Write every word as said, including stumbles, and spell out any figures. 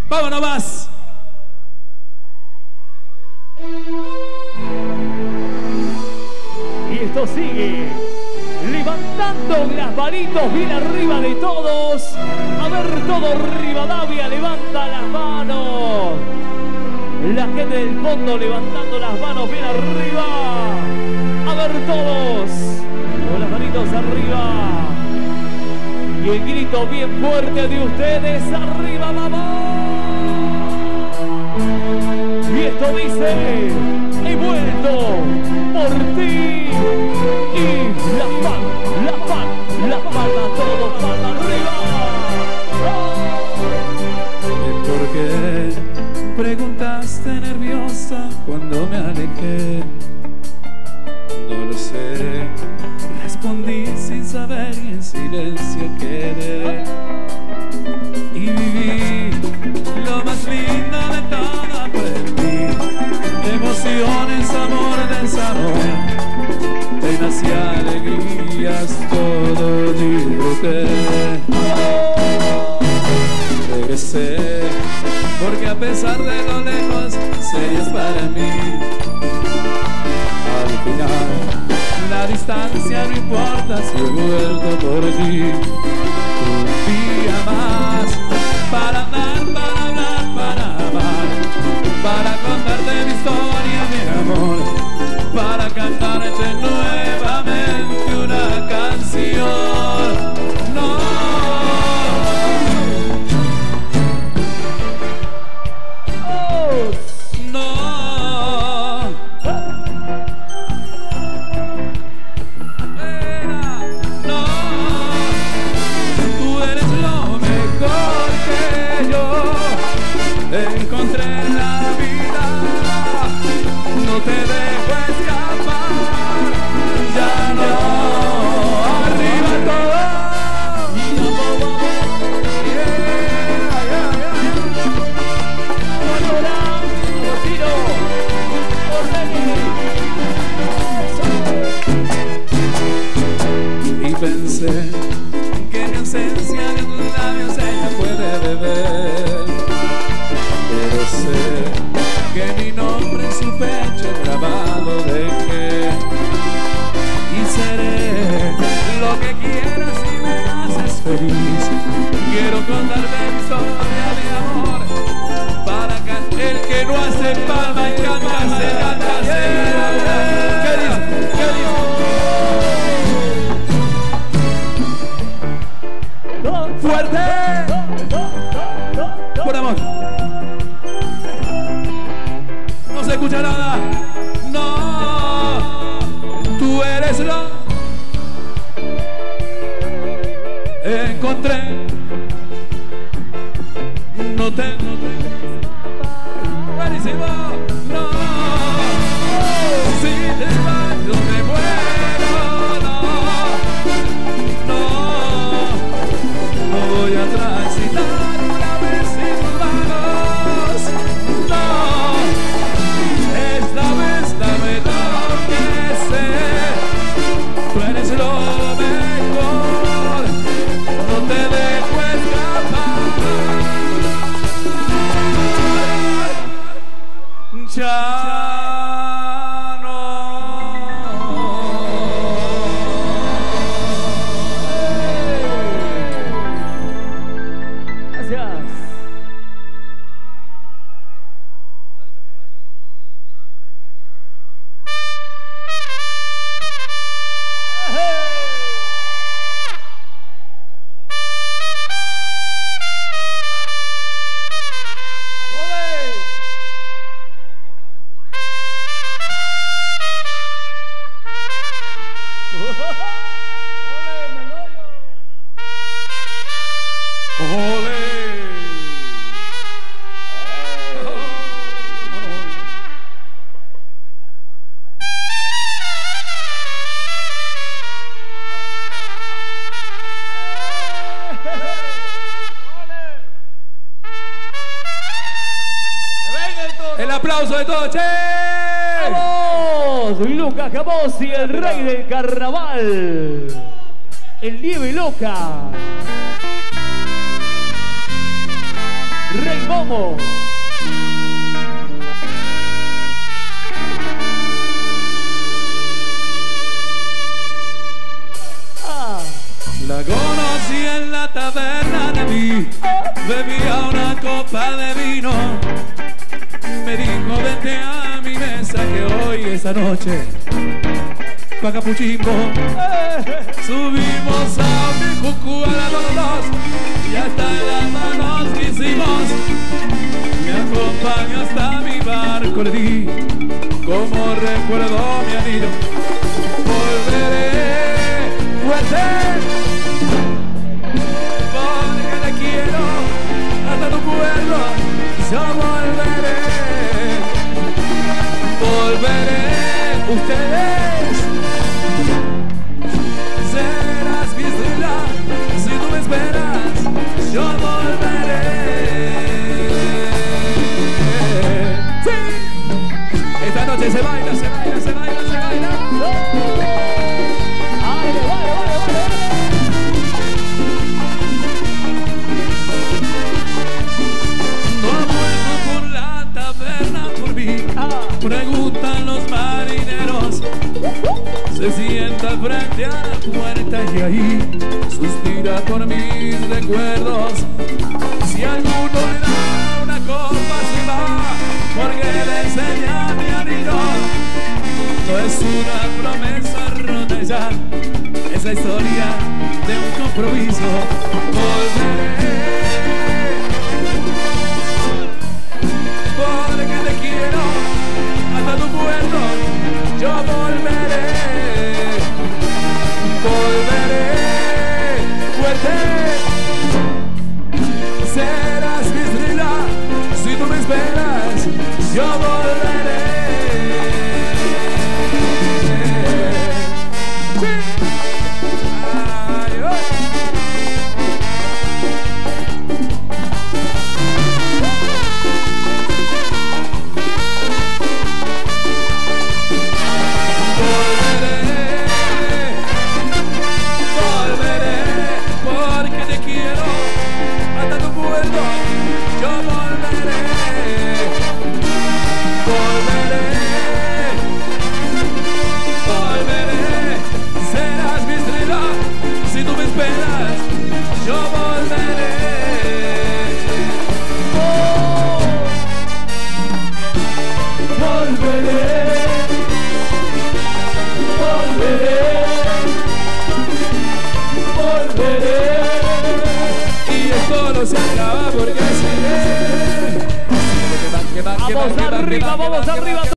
Vámonos más. Y esto sigue levantando las manitos bien arriba de todos. A ver, todo Rivadavia, levanta las manos. La gente del fondo levantando las manos bien arriba. A ver todos, con las manitos arriba. Y el grito bien fuerte de ustedes, arriba, vamos. Y esto dice, he vuelto por ti. Y la palma, la palma, la palma, todo palma arriba. ¿Y por qué preguntaste nerviosa cuando me alejé? No lo sé, respondí sin saber y en silencio quedé. Y viví lo más lindo de todo, aprendí emociones, amor, desamor, penas y alegrías, todo disfruté. Regresé, porque a pesar de lo lejos, serías para mí. Al final, la distancia no importa si he vuelto por ti. Un día más, para andar, para hablar, para amar, para contarte mi historia, mi amor, para cantarte nuevamente una canción. No. Encontré en la vida, no te dejo escapar, ya no, arriba todo, yeah, yeah, yeah. Y pensé que mi ausencia de tus labios ella puede beber. Pero sé que mi nombre en su pecho grabado dejé. Y seré lo que quieras si me haces feliz. Quiero contarte mi historia de amor, para que el que no hace palma y canta se canta, se canta. ¿Qué dice? ¿Qué dice? ¡Fuerte! Por amor. No se escucha nada. No, tú eres lo encontré. No te, no te. Buenísimo. No, si te vas yo me muero. No, no, no voy a transitar una vez sin tus manos. No. Esta vez dame lo que sé, tú eres lo mejor, no te dejo escapar. Ya no. Gracias. El aplauso de todos, che. ¡Vamos! Lucas Camossi, el rey del carnaval. El Nieve Loca. Rey Momo. Ah. La conocí en la taberna de mí, bebía una copa de vino. Me dijo vente a mi mesa que hoy esa noche pa' Capuchimbo. Subimos a mi jucu a la dos, dos y hasta las manos que hicimos. Me acompañó hasta mi barco, le di como recuerdo mi anillo. Volveré fuerte porque te quiero hasta tu pueblo. Yo volveré, volveré, ustedes serás mi estrella, si tú me esperas, yo volveré. Sí, esta noche se baila, se baila, se baila, se baila. ¡Ay, vale, vale, vale! Preguntan los marineros, se sienta frente a la puerta y ahí suspira por mis recuerdos. Si alguno le da una copa se va, porque le enseña mi anillo. No es una promesa rota ya, es la historia de un compromiso. Volveré porque te quiero hasta tu puerto, yo volveré, volveré fuerte, serás mi estrella, si tú me esperas, yo volveré. Sí. Ay, ay. Se acaba porque se ve. Vamos arriba, vamos arriba.